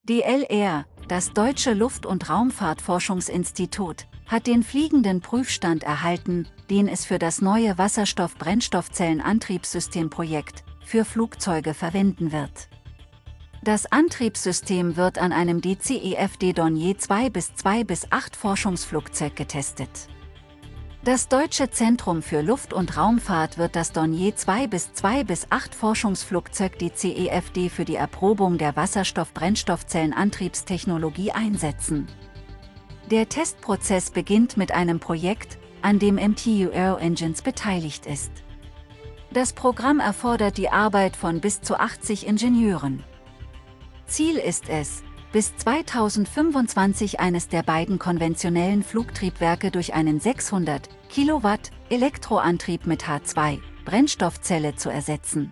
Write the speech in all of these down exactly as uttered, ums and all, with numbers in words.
D L R, das Deutsche Luft- und Raumfahrtforschungsinstitut, hat den fliegenden Prüfstand erhalten, den es für das neue Wasserstoff-Brennstoffzellen-Antriebssystemprojekt für Flugzeuge verwenden wird. Das Antriebssystem wird an einem D C E F D-Dornier zwei bis zwei bis acht Forschungsflugzeug getestet. Das Deutsche Zentrum für Luft- und Raumfahrt wird das Dornier zwei bis zwei bis acht Forschungsflugzeug D C E F D für die Erprobung der Wasserstoff-Brennstoffzellenantriebstechnologie einsetzen. Der Testprozess beginnt mit einem Projekt, an dem M T U Aero Engines beteiligt ist. Das Programm erfordert die Arbeit von bis zu achtzig Ingenieuren. Ziel ist es, bis zweitausendfünfundzwanzig eines der beiden konventionellen Flugtriebwerke durch einen sechshundert Kilowatt Elektroantrieb mit H zwei Brennstoffzelle zu ersetzen.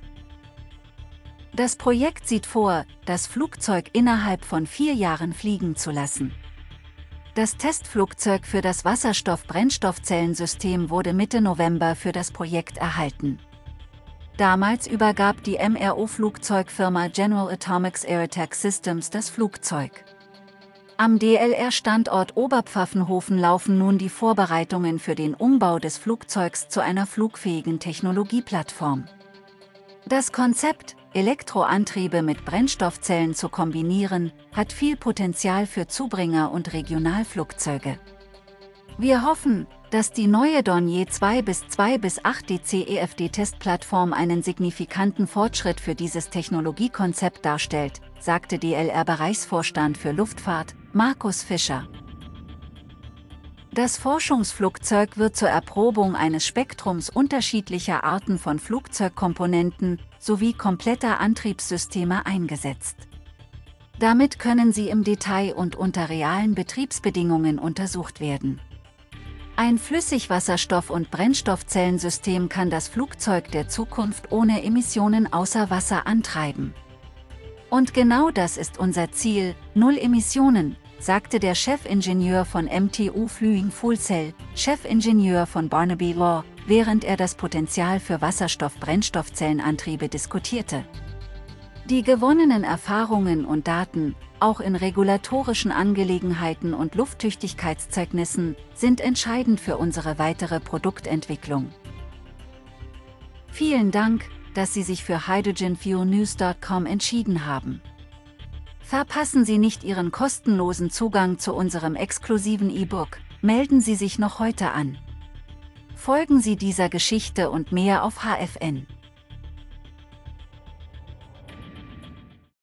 Das Projekt sieht vor, das Flugzeug innerhalb von vier Jahren fliegen zu lassen. Das Testflugzeug für das Wasserstoff-Brennstoffzellensystem wurde Mitte November für das Projekt erhalten. Damals übergab die M R O-Flugzeugfirma General Atomics Aerotech Systems das Flugzeug. Am D L R-Standort Oberpfaffenhofen laufen nun die Vorbereitungen für den Umbau des Flugzeugs zu einer flugfähigen Technologieplattform. Das Konzept, Elektroantriebe mit Brennstoffzellen zu kombinieren, hat viel Potenzial für Zubringer- und Regionalflugzeuge. Wir hoffen, dass die neue Dornier zwei bis zwei bis acht D C E F D-Testplattform einen signifikanten Fortschritt für dieses Technologiekonzept darstellt, sagte D L R-Bereichsvorstand für Luftfahrt, Markus Fischer. Das Forschungsflugzeug wird zur Erprobung eines Spektrums unterschiedlicher Arten von Flugzeugkomponenten sowie kompletter Antriebssysteme eingesetzt. Damit können sie im Detail und unter realen Betriebsbedingungen untersucht werden. Ein Flüssigwasserstoff- und Brennstoffzellensystem kann das Flugzeug der Zukunft ohne Emissionen außer Wasser antreiben. Und genau das ist unser Ziel, null Emissionen, sagte der Chefingenieur von M T U Flying Fuel Cell, Chefingenieur von Barnaby Law, während er das Potenzial für Wasserstoff-Brennstoffzellenantriebe diskutierte. Die gewonnenen Erfahrungen und Daten, auch in regulatorischen Angelegenheiten und Lufttüchtigkeitszeugnissen, sind entscheidend für unsere weitere Produktentwicklung. Vielen Dank, dass Sie sich für hydrogen fuel news Punkt com entschieden haben. Verpassen Sie nicht Ihren kostenlosen Zugang zu unserem exklusiven E-Book, melden Sie sich noch heute an. Folgen Sie dieser Geschichte und mehr auf H F N.